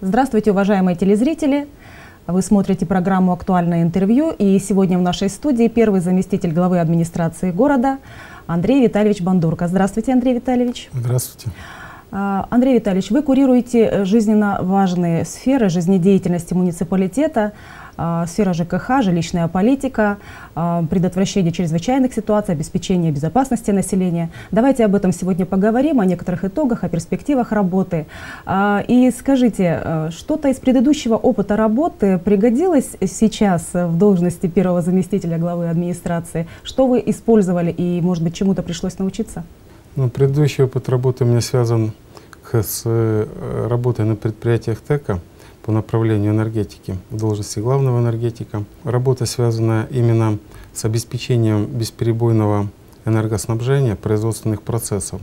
Здравствуйте, уважаемые телезрители! Вы смотрите программу «Актуальное интервью», и сегодня в нашей студии первый заместитель главы администрации города Андрей Витальевич Бандурко. Здравствуйте, Андрей Витальевич. Здравствуйте. Андрей Витальевич, вы курируете жизненно важные сферы жизнедеятельности муниципалитета, сфера ЖКХ, жилищная политика, предотвращение чрезвычайных ситуаций, обеспечение безопасности населения. Давайте об этом сегодня поговорим, о некоторых итогах, о перспективах работы. И скажите, что-то из предыдущего опыта работы пригодилось сейчас в должности первого заместителя главы администрации? Что вы использовали и, может быть, чему-то пришлось научиться? Предыдущий опыт работы у меня связан с работой на предприятиях ТЭКа по направлению энергетики, в должности главного энергетика. Работа связана именно с обеспечением бесперебойного энергоснабжения производственных процессов.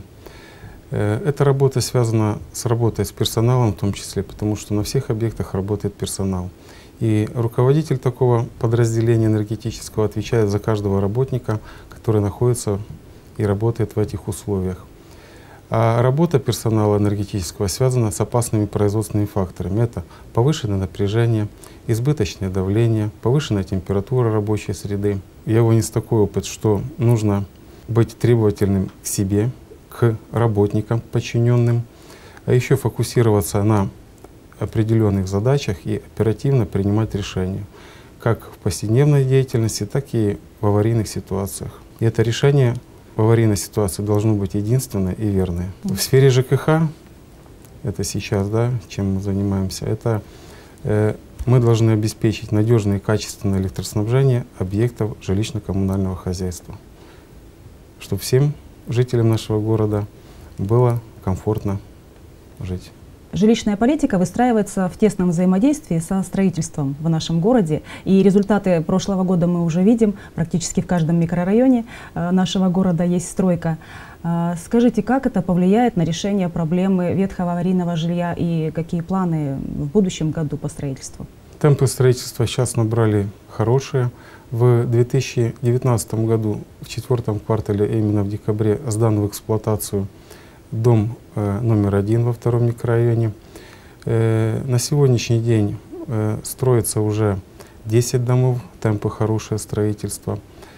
Эта работа связана с работой с персоналом в том числе, потому что на всех объектах работает персонал. И руководитель такого подразделения энергетического отвечает за каждого работника, который находится и работает в этих условиях. А работа персонала энергетического связана с опасными производственными факторами. Это повышенное напряжение, избыточное давление, повышенная температура рабочей среды. Я вынес такой опыт, что нужно быть требовательным к себе, к работникам подчиненным, а еще фокусироваться на определенных задачах и оперативно принимать решения, как в повседневной деятельности, так и в аварийных ситуациях. И это решение в аварийной ситуации должно быть единственное и верное. В сфере ЖКХ, это сейчас, да, чем мы занимаемся, это мы должны обеспечить надежное и качественное электроснабжение объектов жилищно-коммунального хозяйства, чтобы всем жителям нашего города было комфортно жить. Жилищная политика выстраивается в тесном взаимодействии со строительством в нашем городе. И результаты прошлого года мы уже видим. Практически в каждом микрорайоне нашего города есть стройка. Скажите, как это повлияет на решение проблемы ветхого аварийного жилья и какие планы в будущем году по строительству? Темпы строительства сейчас набрали хорошие. В 2019 году, в 4-м квартале, именно в декабре, сдан в эксплуатацию дом номер 1 во 2-м микрорайоне. На сегодняшний день строится уже 10 домов, темпы хорошее строительство.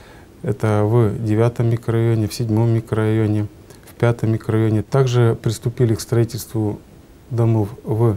Это в 9-м микрорайоне, в 7-м микрорайоне, в 5-м микрорайоне. Также приступили к строительству домов в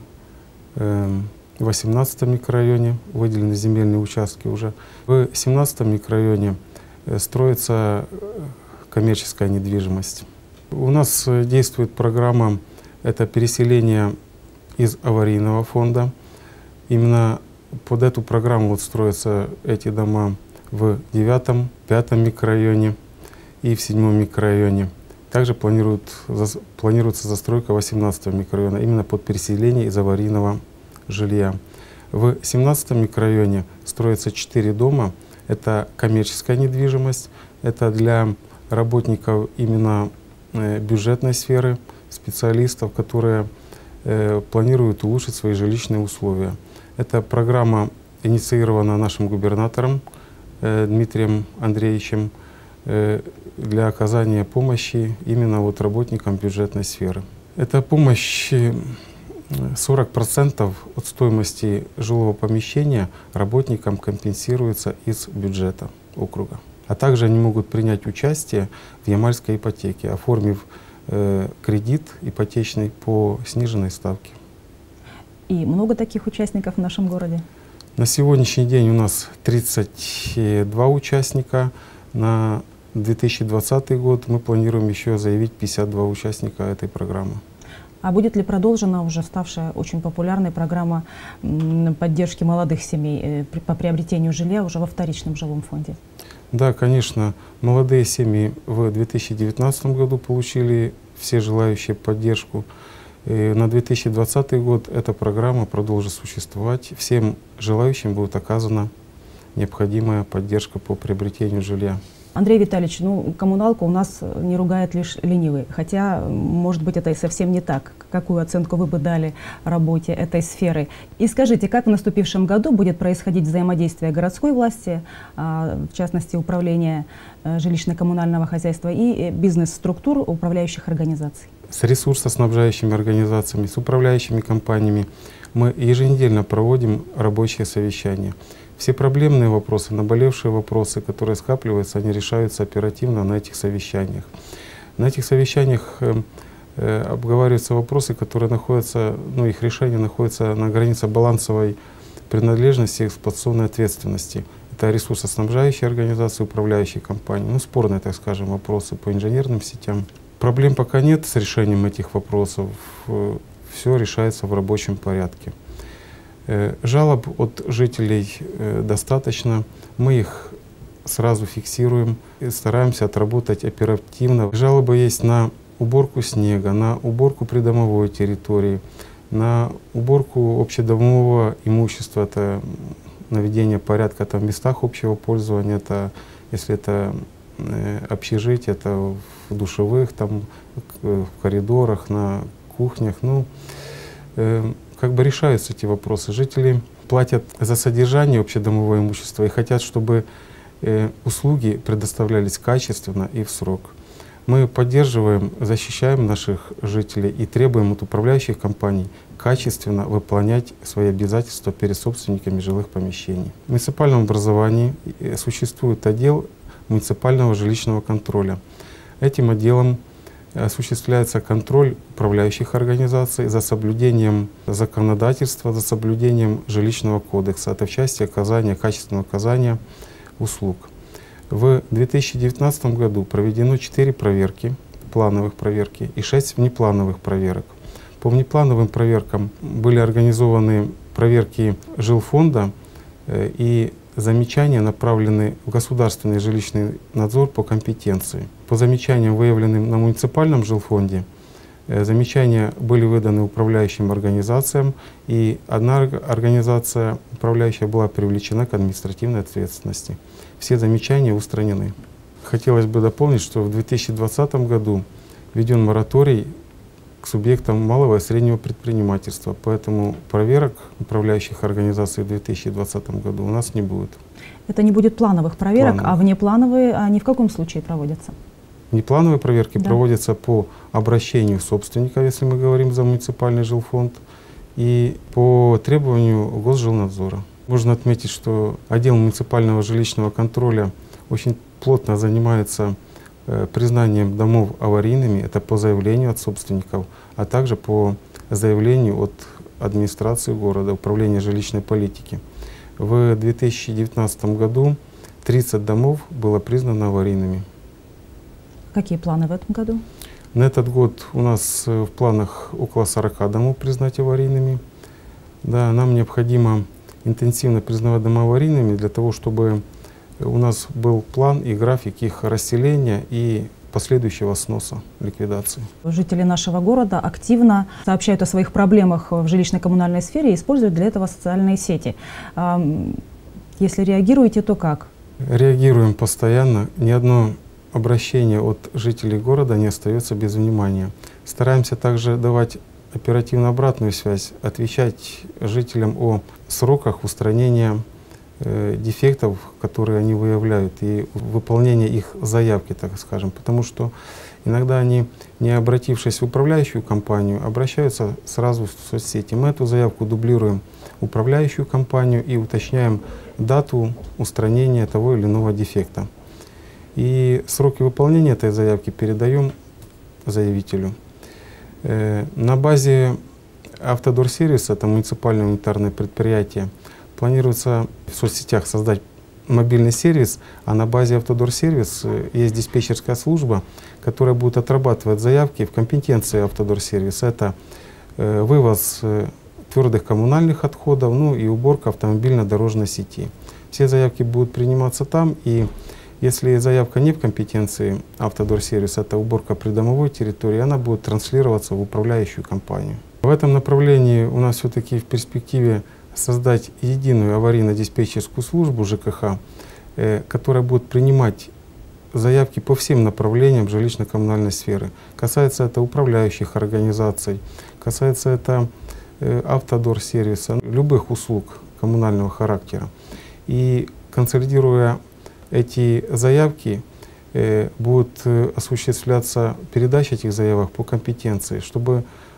18-м микрорайоне, выделены земельные участки уже. В 17-м микрорайоне строится коммерческая недвижимость. У нас действует программа, это переселение из аварийного фонда. Именно под эту программу строятся эти дома в 9-м, 5-м микрорайоне и в 7-м микрорайоне. Также планируется застройка 18-го микрорайона именно под переселение из аварийного жилья. В 17-м микрорайоне строятся 4 дома. Это коммерческая недвижимость, это для работников именно бюджетной сферы, специалистов, которые планируют улучшить свои жилищные условия. Эта программа инициирована нашим губернатором Дмитрием Андреевичем для оказания помощи именно работникам бюджетной сферы. Эта помощь 40% от стоимости жилого помещения работникам компенсируется из бюджета округа. А также они могут принять участие в ямальской ипотеке, оформив кредит ипотечный по сниженной ставке. И много таких участников в нашем городе? На сегодняшний день у нас 32 участника. На 2020 год мы планируем еще заявить 52 участника этой программы. А будет ли продолжена уже ставшая очень популярной программа поддержки молодых семей по приобретению жилья уже во вторичном жилом фонде? Да, конечно. Молодые семьи в 2019 году получили все желающие поддержку. И на 2020 год эта программа продолжит существовать. Всем желающим будет оказана необходимая поддержка по приобретению жилья. Андрей Витальевич, коммуналку у нас не ругает лишь ленивый, хотя, может быть, это и совсем не так. Какую оценку вы бы дали работе этой сферы? И скажите, как в наступившем году будет происходить взаимодействие городской власти, в частности, управления жилищно-коммунального хозяйства и бизнес-структур управляющих организаций? С ресурсоснабжающими организациями, с управляющими компаниями мы еженедельно проводим рабочие совещания. Все проблемные вопросы, наболевшие вопросы, которые скапливаются, они решаются оперативно на этих совещаниях. На этих совещаниях обговариваются вопросы, которые находятся, их решение находится на границе балансовой принадлежности и эксплуатационной ответственности. Это ресурсоснабжающие организации, управляющие компании, спорные, так скажем, вопросы по инженерным сетям. Проблем пока нет с решением этих вопросов, все решается в рабочем порядке. Жалоб от жителей достаточно, мы их сразу фиксируем и стараемся отработать оперативно. Жалобы есть на уборку снега, на уборку придомовой территории, на уборку общедомового имущества, это наведение порядка в местах общего пользования, это, если это общежитие, это в душевых, в коридорах, на кухнях. Решаются эти вопросы. Жители платят за содержание общедомового имущества и хотят, чтобы услуги предоставлялись качественно и в срок. Мы поддерживаем, защищаем наших жителей и требуем от управляющих компаний качественно выполнять свои обязательства перед собственниками жилых помещений. В муниципальном образовании существует отдел муниципального жилищного контроля. Этим отделом осуществляется контроль управляющих организаций за соблюдением законодательства, за соблюдением жилищного кодекса. Это в части оказания, качественного оказания услуг. В 2019 году проведено 4 проверки, плановых проверки и 6 внеплановых проверок. По внеплановым проверкам были организованы проверки жилфонда и замечания направлены в государственный жилищный надзор по компетенции. По замечаниям, выявленным на муниципальном жилфонде, замечания были выданы управляющим организациям, и одна организация управляющая была привлечена к административной ответственности. Все замечания устранены. Хотелось бы дополнить, что в 2020 году введен мораторий к субъектам малого и среднего предпринимательства, поэтому проверок управляющих организаций в 2020 году у нас не будет. Это не будет плановых проверок, а внеплановые они в каком случае проводятся? Внеплановые проверки проводятся по обращению собственника, если мы говорим за муниципальный жилфонд, и по требованию Госжилнадзора. Можно отметить, что отдел муниципального жилищного контроля очень плотно занимается признанием домов аварийными, это по заявлению от собственников, а также по заявлению от администрации города, управления жилищной политики. В 2019 году 30 домов было признано аварийными. Какие планы в этом году? На этот год у нас в планах около 40 домов признать аварийными. Да, нам необходимо интенсивно признавать дома аварийными для того, чтобы у нас был план и график их расселения и последующего сноса, ликвидации. Жители нашего города активно сообщают о своих проблемах в жилищно-коммунальной сфере и используют для этого социальные сети. Если реагируете, то как? Реагируем постоянно. Ни одно обращение от жителей города не остается без внимания. Стараемся также давать оперативно обратную связь, отвечать жителям о сроках устранения дефектов, которые они выявляют, и выполнение их заявки, так скажем, потому что иногда они, не обратившись в управляющую компанию, обращаются сразу в соцсети. Мы эту заявку дублируем в управляющую компанию и уточняем дату устранения того или иного дефекта. И сроки выполнения этой заявки передаем заявителю. На базе Автодорсервиса, это муниципальное унитарное предприятие, планируется в соцсетях создать мобильный сервис, а на базе Автодорсервис есть диспетчерская служба, которая будет отрабатывать заявки в компетенции Автодорсервиса. Это вывоз твердых коммунальных отходов, и уборка автомобильно-дорожной сети. Все заявки будут приниматься там, и если заявка не в компетенции Автодорсервиса, это уборка придомовой территории, она будет транслироваться в управляющую компанию. В этом направлении у нас все-таки в перспективе создать единую аварийно-диспетчерскую службу ЖКХ, которая будет принимать заявки по всем направлениям жилищно-коммунальной сферы. Касается это управляющих организаций, касается это Автодорсервиса, любых услуг коммунального характера. И консолидируя эти заявки, будет осуществляться передача этих заявок по компетенции, чтобы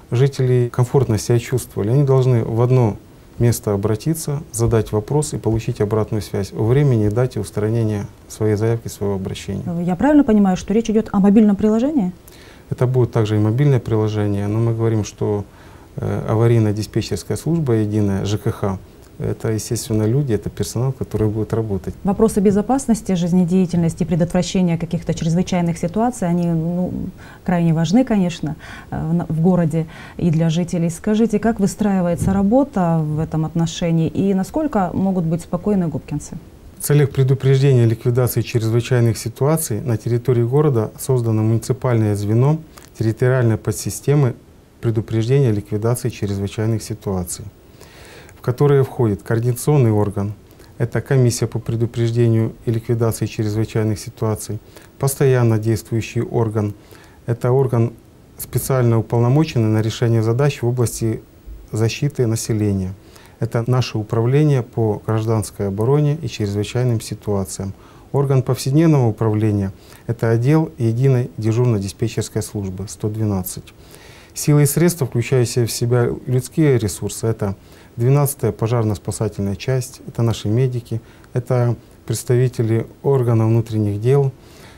жители комфортно себя чувствовали. Они должны в одно место обратиться, задать вопрос и получить обратную связь о времени и дате устранения своей заявки, своего обращения. Я правильно понимаю, что речь идет о мобильном приложении? Это будет также и мобильное приложение, но мы говорим, что аварийно-диспетчерская служба единая, ЖКХ, это, естественно, люди, это персонал, который будет работать. Вопросы безопасности, жизнедеятельности, предотвращения каких-то чрезвычайных ситуаций, они крайне важны, конечно, в городе и для жителей. Скажите, как выстраивается работа в этом отношении и насколько могут быть спокойны губкинцы? В целях предупреждения и ликвидации чрезвычайных ситуаций на территории города создано муниципальное звено территориальной подсистемы предупреждения и ликвидации чрезвычайных ситуаций, в которые входит координационный орган, это комиссия по предупреждению и ликвидации чрезвычайных ситуаций, постоянно действующий орган, это орган специально уполномоченный на решение задач в области защиты населения. Это наше управление по гражданской обороне и чрезвычайным ситуациям. Орган повседневного управления – это отдел единой дежурно-диспетчерской службы 112. Силы и средства, включающие в себя людские ресурсы, это 12-я пожарно-спасательная часть, это наши медики, это представители органов внутренних дел,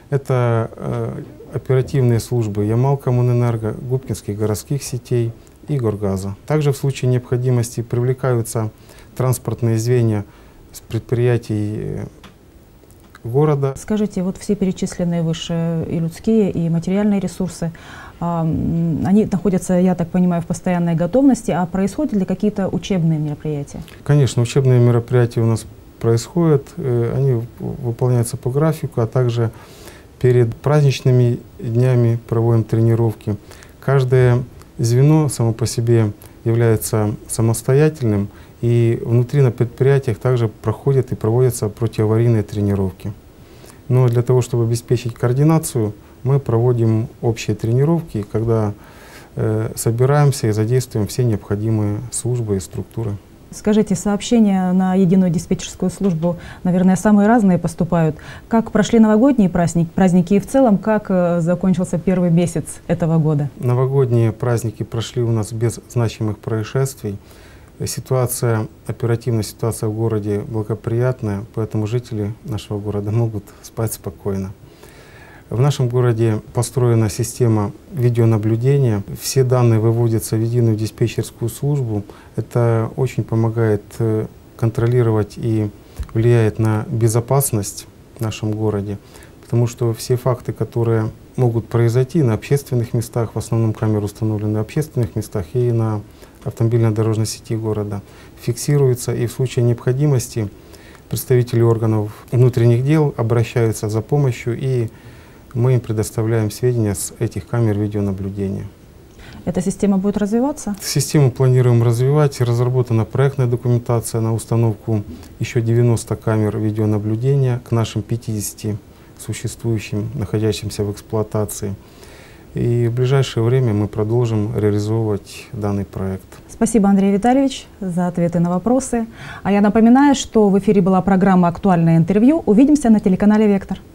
это оперативные службы Ямал-Коммунэнерго, Губкинских городских сетей и Горгаза. Также в случае необходимости привлекаются транспортные звенья с предприятий города. Скажите, вот все перечисленные выше и людские, и материальные ресурсы, они находятся, я так понимаю, в постоянной готовности, а происходят ли какие-то учебные мероприятия? Конечно, учебные мероприятия у нас происходят, они выполняются по графику, а также перед праздничными днями проводим тренировки. Каждое звено само по себе является самостоятельным, и внутри на предприятиях также проходят и проводятся противоаварийные тренировки. Но для того, чтобы обеспечить координацию, мы проводим общие тренировки, когда собираемся и задействуем все необходимые службы и структуры. Скажите, сообщения на единую диспетчерскую службу, наверное, самые разные поступают. Как прошли новогодние праздники и в целом, как закончился первый месяц этого года? Новогодние праздники прошли у нас без значимых происшествий. Оперативная ситуация в городе благоприятная, поэтому жители нашего города могут спать спокойно. В нашем городе построена система видеонаблюдения. Все данные выводятся в единую диспетчерскую службу. Это очень помогает контролировать и влияет на безопасность в нашем городе, потому что все факты, которые могут произойти на общественных местах, в основном камеры установлены на общественных местах и на автомобильно-дорожной сети города, фиксируются, и в случае необходимости представители органов внутренних дел обращаются за помощью, и мы им предоставляем сведения с этих камер видеонаблюдения. Эта система будет развиваться? Систему планируем развивать. Разработана проектная документация на установку еще 90 камер видеонаблюдения к нашим 50 существующим, находящимся в эксплуатации. И в ближайшее время мы продолжим реализовывать данный проект. Спасибо, Андрей Витальевич, за ответы на вопросы. А я напоминаю, что в эфире была программа «Актуальное интервью». Увидимся на телеканале «Вектор».